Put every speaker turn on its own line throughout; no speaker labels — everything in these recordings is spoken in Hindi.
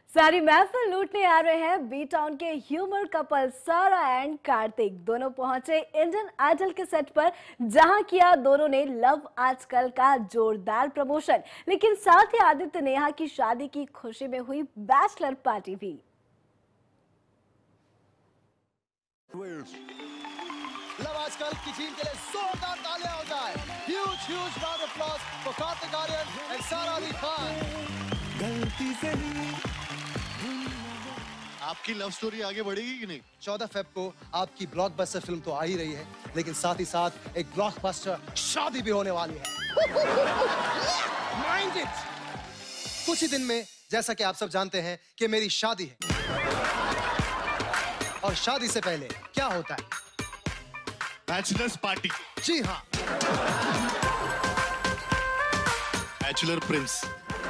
सारी महफिल लूटने आ रहे हैं बी टाउन के humour couple Sara and Kartik. दोनों पहुंचे इंडियन आइडल के सेट पर, जहां किया दोनों ने लव आजकल का जोरदार प्रमोशन। लेकिन साथ ही आदित्य नेहा की शादी की खुशी में हुई बैचलर पार्टी भी।
लव आजकल की टीम के लिए जोरदार तालियां हो जाए। Huge round of applause for Kartik Aaryan and Sara Ali Khan.
गलती से
आपकी लव स्टोरी आगे बढ़ेगी कि नहीं?
14 फेब को आपकी ब्लॉकबस्टर फिल्म तो आ ही रही है, लेकिन साथ ही साथ एक ब्लॉकबस्टर शादी भी होने वाली है। Mind it. कुछ ही दिन में, जैसा कि आप सब जानते हैं, कि मेरी शादी है। और शादी से पहले क्या होता है?
Bachelors party.
जी हाँ,
बैचलर प्रिंस।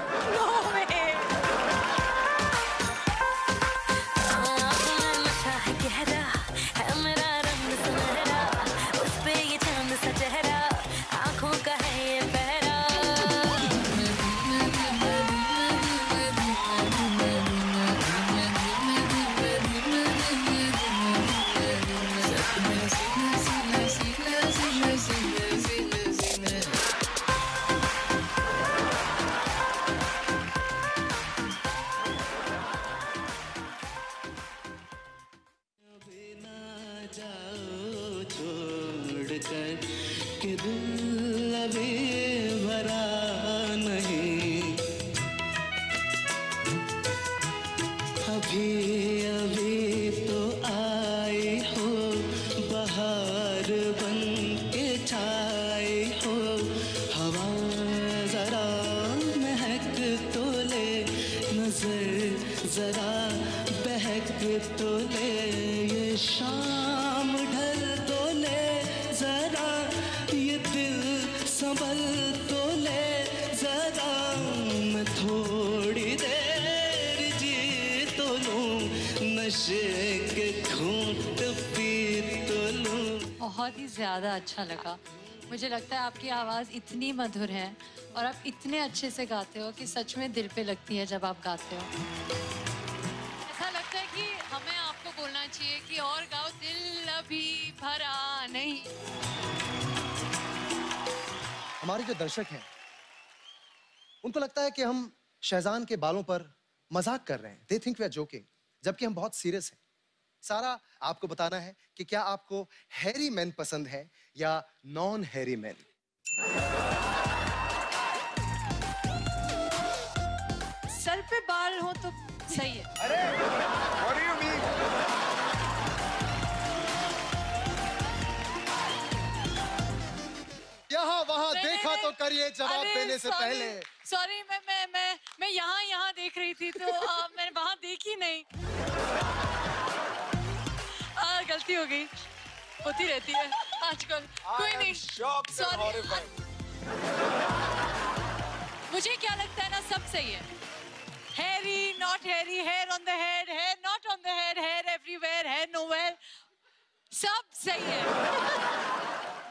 के दिल अभी भरा नहीं, अभी अभी तो आई हो बहार बन के छाई हो। हवा जरा महक तो ले, नजर जरा बहक तो ले, ये शाम ढल तो ले जरा, ये दिल संभल तो ले जरा, मैं थोड़ी देर जी तो लूं, नशे के घूंट पी तो लूं।
बहुत ही ज़्यादा अच्छा लगा। मुझे लगता है आपकी आवाज़ इतनी मधुर है और आप इतने अच्छे से गाते हो कि सच में दिल पे लगती है जब आप गाते हो। ऐसा लगता है कि हमें आपको बोलना चाहिए कि और गाओ, दिल अभी भरा नहीं।
हमारे जो दर्शक हैं उनको लगता है कि हम शहजान के बालों पर मजाक कर रहे हैं। They think we are joking, जबकि हम बहुत सीरियस हैं। सारा, आपको बताना है कि क्या आपको हैरी मैन पसंद है या नॉन हैरी मैन?
सर पे बाल हो तो सही है।
अरे, what do you mean? यहाँ वहाँ देखा तो करिए जवाब देने से पहले।
सॉरी, मैं यहाँ देख रही थी तो मैंने वहाँ देखी नहीं। गलती हो गई, होती रहती है आजकल। कोई नहीं, सॉरी। मुझे क्या लगता है ना, सब सही है। Hairy, not hairy, hair on the head, hair not on the head, hair everywhere, hair nowhere, सब सही है।